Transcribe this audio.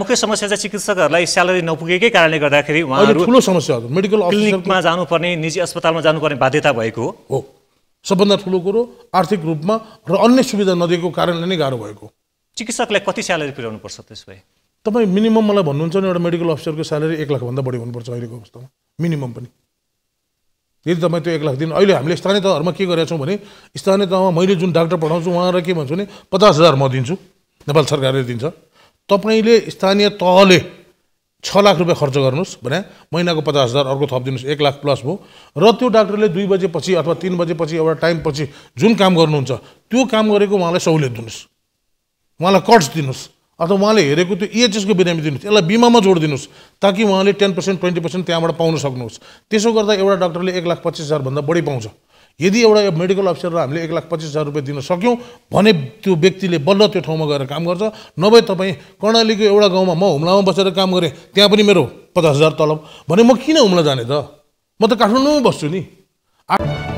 मुख्य समस्या चाहिँ चिकित्सकहरूलाई स्यालेरी नपुगेकै कारणले गर्दाखेरि अहिले उहाँहरू ठुलो समस्या हो मेडिकल क्लिनिकमा जानुपर्ने निजी अस्पतालमा जानुपर्ने बाध्यता भएको हो सबभन्दा ठुलो कुरो आर्थिक रूपमा र अन्य सुविधा नदिएको कारणले नै गाह्रो भएको चिकित्सकलाई कति स्यालेरी पुर्याउनु पर्छ त्यसो भए तपाईँ मिनिमम मलाई भन्नुहुन्छ नि एउटा मेडिकल अफिसरको स्यालेरी 1 लाखभन्दा बढी हुनुपर्छ अहिलेको अवस्थामा मिनिमम पनि यदि तपाईँ त्यो 1 लाख दिन अहिले हामीले स्थानीय तहहरूमा के गरेका छौँ भने स्थानीय तहमा मैले जुन डाक्टर पठाउँछु उहाँलाई के भन्छु भने 50,000 म दिन्छु नेपाल सरकारले दिन्छ तपाईले स्थानीय तहले 6 लाख रुपैयाँ खर्च गर्नुस् भने महिनाको 50,000 अर्को थपिदिनुस् 1 लाख प्लस भयो र त्यो डाक्टरले 2 बजेपछि अथवा 3 बजेपछि एउटा टाइम पछि जुन काम गर्नुहुन्छ त्यो काम गरेको उहाँलाई सहुलियत दिनुस् उहाँलाई कट्स दिनुस् अथवा उहाँले हेरेको त्यो EHS को बिरामी दिनुस् यसलाई बिमामा जोडिदिनुस् ताकि उहाँले 10% 20% त्यहाँबाट पाउन सक्नुहोस् त्यसो गर्दा एउटा डाक्टरले 1,25,000 भन्दा बढी पाउँछ यदि एउटा मेडिकल अफिसरलाई हामीले 1,25,000 रुपैयाँ दिन सक्यौं भने त्यो व्यक्तिले बल्ल त्यो ठाउँमा गएर काम गर्छ नभए तपाईँ कर्णालीको एउटा गाउँमा म हुम्लामा बसेर काम गरेँ त्यहाँ पनि मेरो 50,000 तलब भने म किन हुम्ला जाने त म त काठमाडौँमै बस्छु नि